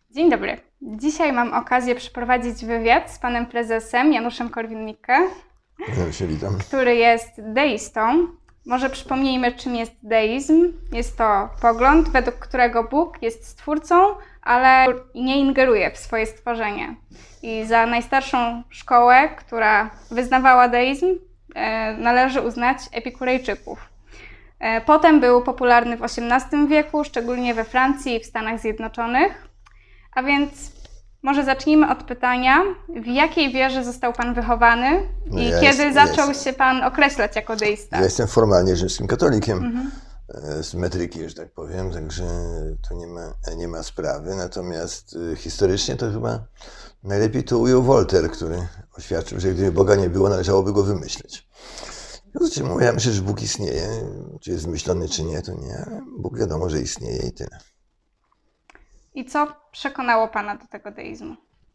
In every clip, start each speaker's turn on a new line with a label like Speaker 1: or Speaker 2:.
Speaker 1: Dzień dobry. Dzisiaj mam okazję przeprowadzić wywiad z panem prezesem Januszem Korwin-Mikke,
Speaker 2: Witam.
Speaker 1: który jest deistą. Może przypomnijmy, czym jest deizm. Jest to pogląd, według którego Bóg jest stwórcą, ale nie ingeruje w swoje stworzenie. I za najstarszą szkołę, która wyznawała deizm, należy uznać Epikurejczyków. Potem był popularny w XVIII wieku, szczególnie we Francji i w Stanach Zjednoczonych. A więc może zacznijmy od pytania, w jakiej wierze został pan wychowany i kiedy zaczął się pan określać jako deista?
Speaker 2: Ja jestem formalnie rzymskim katolikiem, z metryki, że tak powiem, także to nie ma sprawy. Natomiast historycznie to chyba najlepiej to ujął Voltaire, który oświadczył, że gdyby Boga nie było, należałoby go wymyślić. Ja myślę, że Bóg istnieje, czy jest wymyślony, czy nie, to nie. Bóg wiadomo, że istnieje i tyle.
Speaker 1: I co przekonało pana do tego deizmu?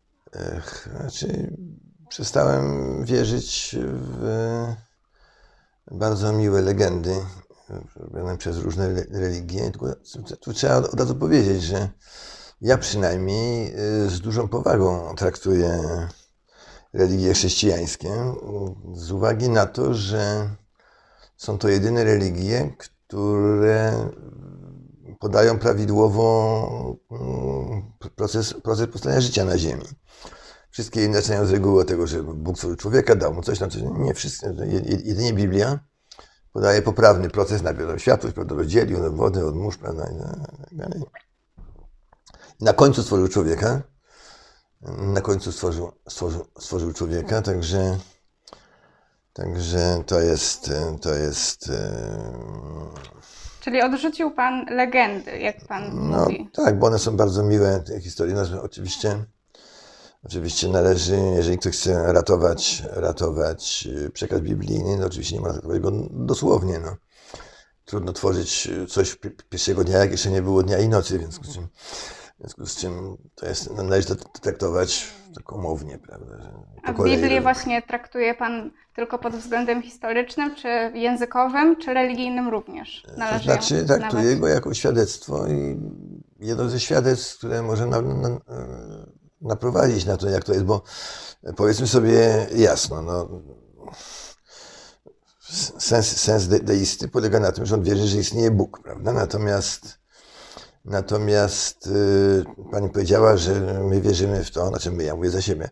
Speaker 2: Przestałem wierzyć w bardzo miłe legendy robione przez różne religie. Tu trzeba od razu powiedzieć, że ja przynajmniej z dużą powagą traktuję religie chrześcijańskie z uwagi na to, że są to jedyne religie, które podają prawidłowo proces powstania życia na ziemi. Wszystkie inne zaczynają z reguły od tego, że Bóg stworzył człowieka, dał mu coś tam, coś. Nie wszyscy. Jedynie Biblia podaje poprawny proces, najpierw światłość, prawda, rozdzielił od wody, od mórz, prawda, i tak dalej. Na końcu stworzył człowieka. Na końcu stworzył człowieka, także to jest.
Speaker 1: Czyli odrzucił pan legendy, jak pan mówi.
Speaker 2: Tak, bo one są bardzo miłe, te historie. No, oczywiście należy, jeżeli ktoś chce ratować przekaz biblijny, no oczywiście nie ma traktować go dosłownie. No. Trudno tworzyć coś pierwszego dnia, jak jeszcze nie było dnia i nocy, w związku z czym należy to traktować tak umownie, prawda?
Speaker 1: A Biblię właśnie traktuje pan tylko pod względem historycznym, czy językowym, czy religijnym również?
Speaker 2: To znaczy, traktuję go jako świadectwo i jedno ze świadectw, które może naprowadzić na to, jak to jest, bo powiedzmy sobie jasno, no, sens deisty polega na tym, że on wierzy, że istnieje Bóg, prawda? Natomiast pani powiedziała, że my wierzymy w to, znaczy ja mówię za siebie,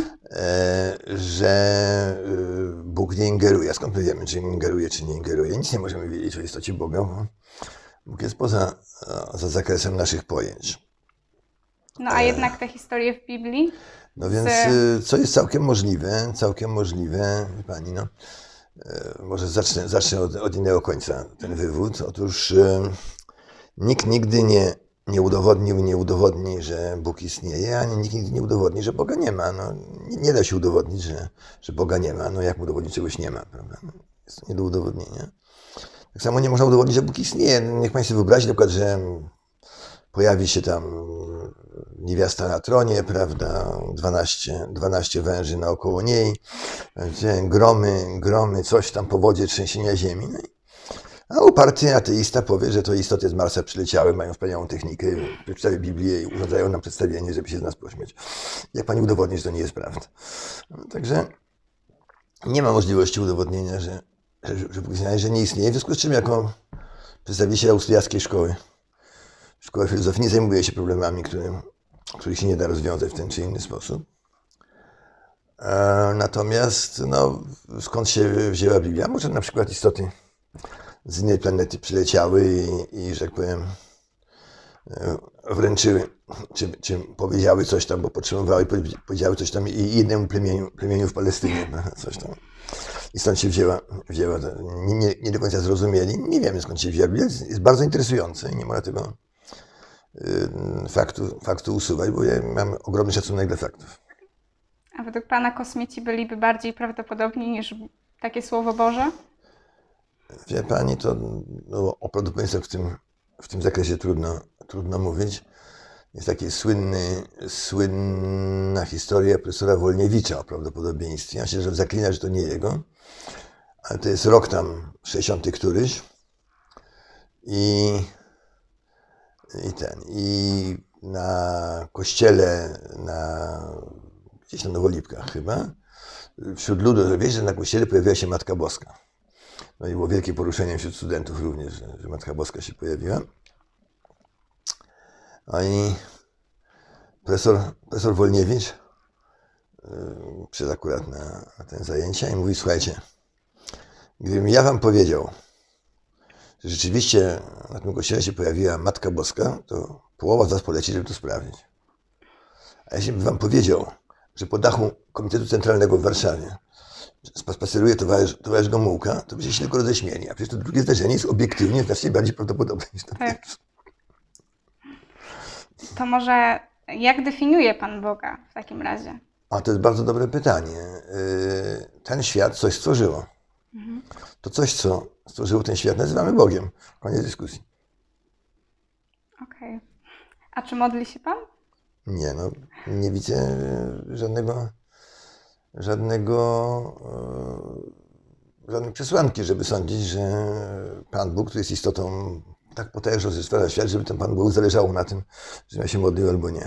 Speaker 2: że Bóg nie ingeruje. Skąd my wiemy, czy ingeruje, czy nie ingeruje? Nic nie możemy wiedzieć o istocie Boga, bo Bóg jest poza zakresem naszych pojęć.
Speaker 1: No a jednak te historie w Biblii?
Speaker 2: No więc, co jest całkiem możliwe, pani, no, może zacznę od innego końca ten wywód. Otóż nikt nigdy nie udowodnił i nie udowodni, że Bóg istnieje, ani nikt nigdy nie udowodni, że Boga nie ma. No, nie da się udowodnić, że Boga nie ma. No jak udowodnić, czegoś nie ma, prawda? No, jest to nie do udowodnienia. Tak samo nie można udowodnić, że Bóg istnieje. Niech pani sobie wyobrazi na przykład, że pojawi się tam niewiasta na tronie, prawda, 12 węży naokoło niej, gromy, coś tam, powodzie, trzęsienia ziemi. No a uparty ateista powie, że to istoty z Marsa przyleciały, mają wspaniałą technikę, przeczytały Biblię i urządzają nam przedstawienie, żeby się z nas pośmiać. Jak pani udowodni, że to nie jest prawda? No, także nie ma możliwości udowodnienia, że nie istnieje, w związku z czym jako przedstawiciel austriackiej szkoły filozofii nie zajmuje się problemami, których się nie da rozwiązać w ten czy inny sposób. Natomiast no, skąd się wzięła Biblia? Może na przykład istoty z innej planety przyleciały i że tak powiem, wręczyły, czy powiedziały coś tam, bo potrzebowały, powiedziały coś tam i innemu plemieniu w Palestynie, coś tam. I stąd się wzięła nie do końca zrozumieli. Nie wiemy, skąd się wzięła. Jest bardzo interesujące i nie można tego faktu usuwać, bo ja mam ogromny szacunek dla faktów.
Speaker 1: A według pana kosmici byliby bardziej prawdopodobni niż takie Słowo Boże?
Speaker 2: Wie pani, to o prawdopodobieństwach w tym zakresie trudno mówić. Jest taka słynna historia profesora Wolniewicza o prawdopodobieństwie. Ja się zaklina, że to nie jego, ale to jest rok tam 60 któryś i na kościele, gdzieś na Nowolipkach chyba, wśród ludu, że wiesz, że na kościele pojawiła się Matka Boska. No i było wielkie poruszenie wśród studentów również, że Matka Boska się pojawiła. No i profesor Wolniewicz przyszedł akurat na te zajęcia i mówi, słuchajcie, gdybym ja wam powiedział, że rzeczywiście na tym kościele się pojawiła Matka Boska, to połowa z was poleci, żeby to sprawdzić. A jeśli bym wam powiedział, że po dachu Komitetu Centralnego w Warszawie spaceruje towarzysz Gomułka, to byście się tylko roześmieli. A przecież to drugie zdarzenie jest obiektywnie znacznie bardziej prawdopodobne niż to pierwsze.
Speaker 1: To może jak definiuje Pan Boga w takim razie?
Speaker 2: A to jest bardzo dobre pytanie. Ten świat coś stworzyło. To coś, co stworzyło ten świat, nazywamy Bogiem. Koniec dyskusji.
Speaker 1: Okej. A czy modli się Pan?
Speaker 2: Nie, no nie widzę żadnej przesłanki, żeby sądzić, że Pan Bóg, który jest istotą tak potężną, że stwarza świat, żeby ten Pan Bóg zależało na tym, że ja się modlił albo nie.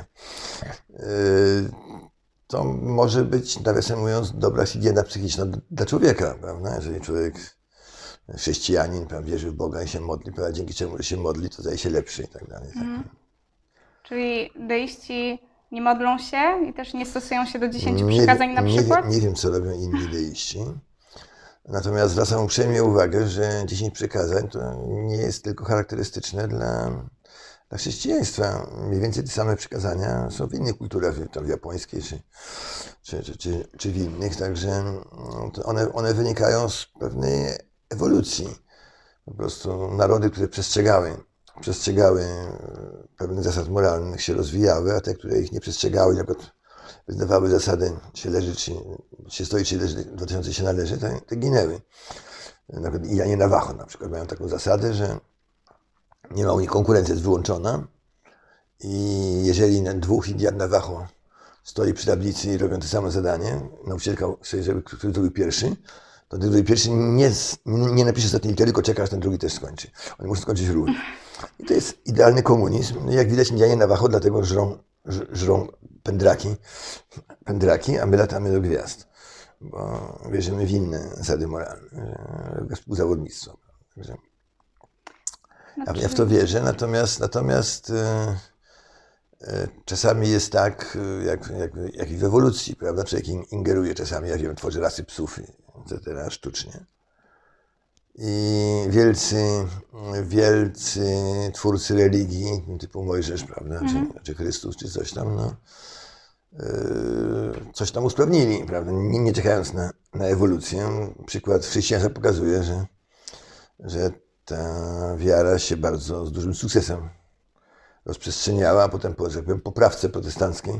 Speaker 2: To może być, nawiasem mówiąc, dobra higiena psychiczna dla człowieka, prawda? Jeżeli człowiek, chrześcijanin, wierzy w Boga i się modli, prawda? Dzięki czemu, że się modli, to zdaje się lepszy i tak dalej.
Speaker 1: Czyli deiści nie modlą się i też nie stosują się do 10 przykazań na przykład?
Speaker 2: Nie wiem, co robią inni deiści. Natomiast zwracam uprzejmie uwagę, że 10 przykazań to nie jest tylko charakterystyczne dla chrześcijaństwa. Mniej więcej te same przykazania są w innych kulturach, tam w japońskiej czy w innych, także one wynikają z pewnej ewolucji. Po prostu narody, które przestrzegały pewnych zasad moralnych, się rozwijały, a te, które ich nie przestrzegały, na przykład wyznawały zasadę, się leży, czy się stoi, czy leży, 2000 się należy, te ginęły. Na przykład Indianie Navajo na przykład mają taką zasadę, że nie ma u nich, konkurencja jest wyłączona i jeżeli 2 Indian Navajo stoi przy tablicy i robią to samo zadanie, nauczycielka chce, żeby ktoś zrobił pierwszy, to ten drugi pierwszy nie napisze ostatniej litery, tylko czeka, aż ten drugi też skończy. Oni muszą skończyć równo. I to jest idealny komunizm. Jak widać, Indianie Navajo dlatego żrą pędraki, a my latamy do gwiazd. Bo wierzymy w inne zasady moralne, współzawodnictwo. Ja w to wierzę, natomiast czasami jest tak, jak i w ewolucji, prawda? Człowiek ingeruje czasami, ja wiem, tworzy rasy psów, etc., sztucznie. I wielcy twórcy religii, typu Mojżesz, prawda, czy Chrystus, czy coś tam, no, coś tam usprawnili, prawda, nie czekając na ewolucję. Przykład w chrześcijaństwie pokazuje, że ta wiara się bardzo z dużym sukcesem rozprzestrzeniała, a potem po poprawce protestanckiej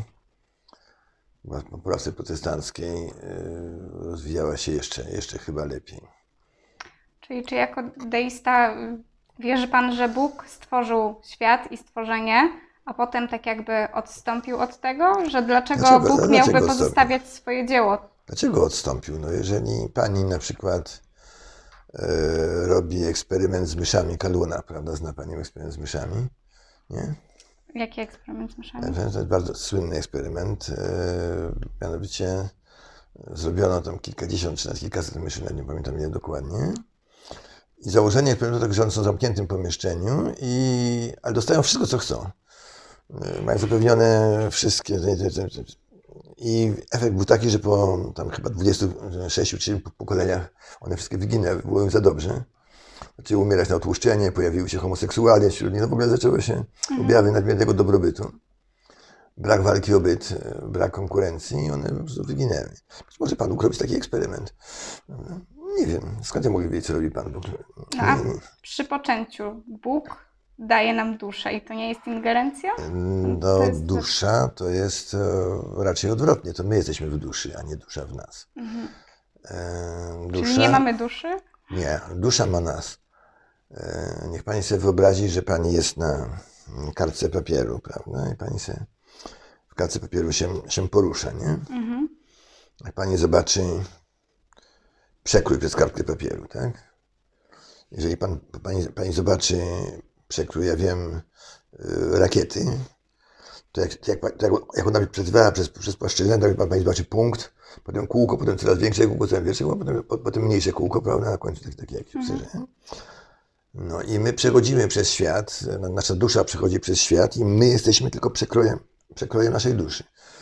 Speaker 2: rozwijała się jeszcze chyba lepiej.
Speaker 1: Czyli czy jako deista wierzy Pan, że Bóg stworzył świat i stworzenie, a potem tak jakby odstąpił od tego? Że dlaczego Bóg miałby pozostawiać swoje dzieło?
Speaker 2: Dlaczego odstąpił? No jeżeli pani na przykład robi eksperyment z myszami Kaluna, prawda? Zna pani eksperyment z myszami? Nie?
Speaker 1: Jaki eksperyment z myszami?
Speaker 2: To jest bardzo słynny eksperyment. Mianowicie zrobiono tam kilkadziesiąt, czy nawet kilkaset myszy, nie pamiętam ile dokładnie. I założenie eksperymentu tak, że one są w zamkniętym pomieszczeniu, ale dostają wszystko, co chcą. Mają zapewnione wszystkie. I efekt był taki, że po tam chyba 26 czy 7 pokoleniach one wszystkie wyginęły, było im za dobrze. Zaczęły umierać na otłuszczenie, pojawiły się homoseksualnie wśród nich, no w ogóle zaczęły się objawy nadmiernego dobrobytu. Brak walki o byt, brak konkurencji i one po prostu wyginęły. Być może Pan mógł robić taki eksperyment. Nie wiem, skąd ja mogę wiedzieć, co robi Pan Bóg?
Speaker 1: No, a przy poczęciu Bóg daje nam duszę i to nie jest ingerencja?
Speaker 2: No, dusza to jest raczej odwrotnie. To my jesteśmy w duszy, a nie dusza w nas.
Speaker 1: Czyli nie mamy duszy?
Speaker 2: Nie, dusza ma nas. Niech Pani sobie wyobrazi, że Pani jest na kartce papieru, prawda? I Pani sobie w kartce papieru się porusza, nie? Jak Pani zobaczy przekrój przez kartkę papieru, tak? Jeżeli Pani zobaczy przekrój, ja wiem, rakiety, to jak ona przetrwała przez płaszczyznę, to pani zobaczy punkt, potem kółko, potem coraz większe kółko, coraz większe kółko, potem mniejsze kółko, prawda, na końcu takie jak się wstydzę. No i my przechodzimy przez świat, nasza dusza przechodzi przez świat i my jesteśmy tylko przekrojem naszej duszy.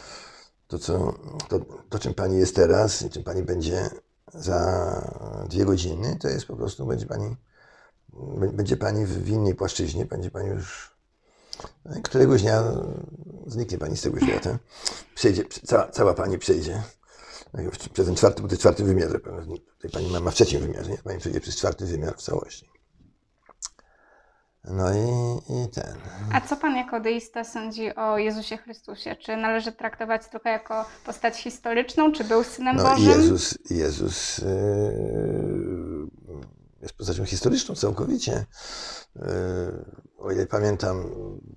Speaker 2: To, czym pani jest teraz i czym pani będzie za 2 godziny, to jest po prostu, będzie pani w innej płaszczyźnie, będzie pani już, któregoś dnia zniknie pani z tego świata, cała pani przejdzie przez ten czwarty wymiar, tutaj pani ma w 3. wymiarze, nie? Pani przejdzie przez 4. wymiar w całości. No i ten.
Speaker 1: A co pan jako deista sądzi o Jezusie Chrystusie? Czy należy traktować tylko jako postać historyczną, czy był Synem Bożym?
Speaker 2: Jezus jest postacią historyczną całkowicie. O ile pamiętam,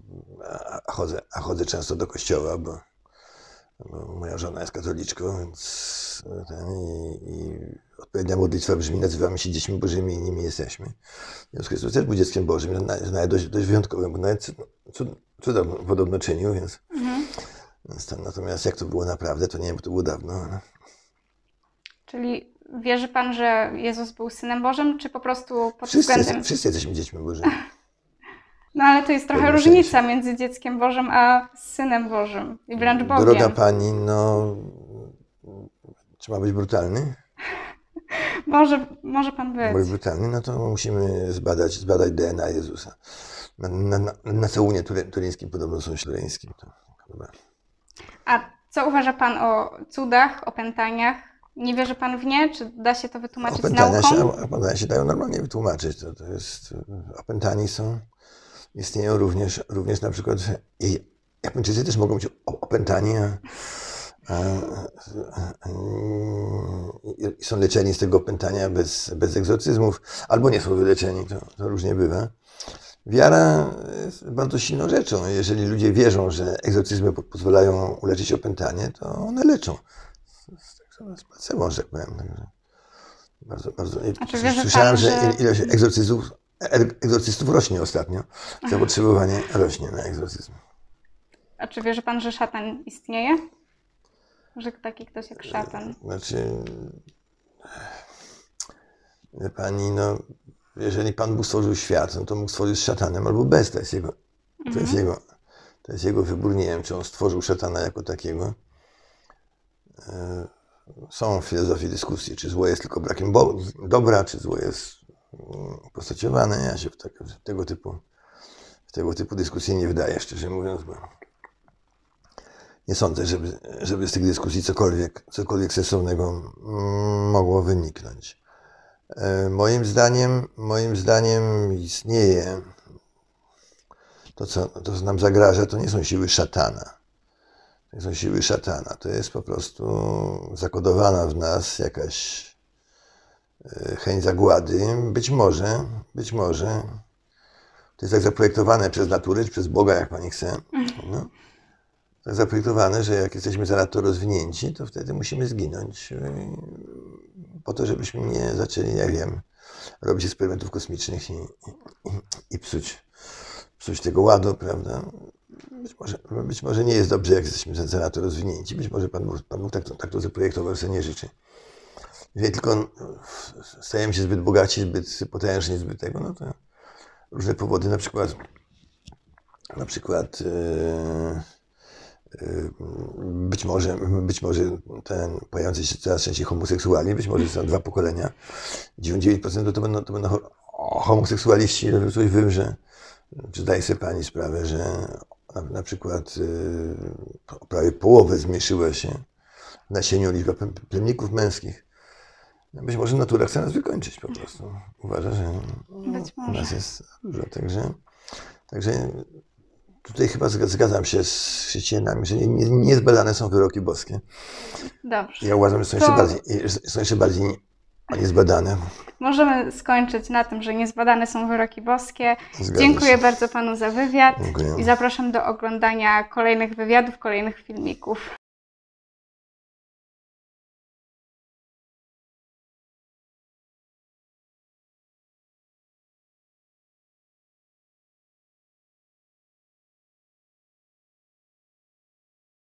Speaker 2: a chodzę często do kościoła, bo moja żona jest katoliczką, więc i odpowiednia modlitwa brzmi: nazywamy się dziećmi Bożymi i nimi jesteśmy. Jezus Chrystus też był dzieckiem Bożym, nawet dość wyjątkowym, bo nawet cuda podobno czynił, więc natomiast jak to było naprawdę, to nie wiem, bo to było dawno. Ale...
Speaker 1: Czyli wierzy pan, że Jezus był Synem Bożym, czy po prostu pod względem...
Speaker 2: Wszyscy jesteśmy dziećmi Bożymi.
Speaker 1: No ale to jest trochę różnica między dzieckiem Bożym a Synem Bożym i wręcz Bogiem.
Speaker 2: Droga pani, no... Czy ma być brutalny?
Speaker 1: Może pan być.
Speaker 2: Być brutalny, no to musimy zbadać DNA Jezusa. Na całunie turyńskim podobno są turyńskim.
Speaker 1: A co uważa pan o cudach, opętaniach? Nie wierzy pan w nie? Czy da się to wytłumaczyć nauką?
Speaker 2: Opętania się dają normalnie wytłumaczyć. Opętani istnieją również na przykład Japończycy też mogą być opętani, i są leczeni z tego opętania bez egzorcyzmów, albo nie są wyleczeni, to różnie bywa. Wiara jest bardzo silną rzeczą. Jeżeli ludzie wierzą, że egzorcyzmy pozwalają uleczyć opętanie, to one leczą. Z placebo, że tak powiem. Bardzo. Słyszałem, że ilość egzorcystów rośnie ostatnio. Zapotrzebowanie rośnie na egzorcyzm.
Speaker 1: A czy wierzy pan, że szatan istnieje? Że taki ktoś jak szatan?
Speaker 2: Znaczy, pani, no, jeżeli Pan Bóg stworzył świat, no to mógł stworzyć z szatanem albo bez. To jest jego wybór. Nie wiem, czy on stworzył szatana jako takiego. Są w filozofii dyskusje, czy zło jest tylko brakiem dobra, czy zło jest postaciowane. Ja się w tego typu dyskusje nie wdaję, szczerze mówiąc, bo nie sądzę, żeby z tych dyskusji cokolwiek sensownego mogło wyniknąć. Moim zdaniem istnieje to, co nam zagraża, to nie są siły szatana. To nie są siły szatana. To jest po prostu zakodowana w nas jakaś chęć zagłady. Być może to jest tak zaprojektowane przez naturę, czy przez Boga, jak pani chce. No. Tak zaprojektowane, że jak jesteśmy zanadto rozwinięci, to wtedy musimy zginąć. Po to, żebyśmy nie zaczęli, nie wiem, robić eksperymentów kosmicznych i psuć tego ładu, prawda? Być może nie jest dobrze, jak jesteśmy zanadto rozwinięci. Być może Pan Bóg tak to zaprojektował, że sobie nie życzy. Jeżeli tylko stajemy się zbyt bogaci, zbyt potężni, zbyt tego, no to różne powody, na przykład być może ten pojawiający się coraz częściej homoseksualni, być może są 2 pokolenia, 99% to będą homoseksualiści. Coś wiem, że czy zdaje sobie pani sprawę, że na przykład prawie połowę zmniejszyła się w nasieniu liczba plemników męskich. Być może natura chce nas wykończyć po prostu. Uważa, że u nas jest dużo. Także tutaj chyba zgadzam się z chrześcijanami, że niezbadane są wyroki boskie.
Speaker 1: Dobrze.
Speaker 2: Ja uważam, że są jeszcze bardziej niezbadane.
Speaker 1: Możemy skończyć na tym, że niezbadane są wyroki boskie. Dziękuję bardzo panu za wywiad.
Speaker 2: Dziękuję.
Speaker 1: I zapraszam do oglądania kolejnych wywiadów, kolejnych filmików.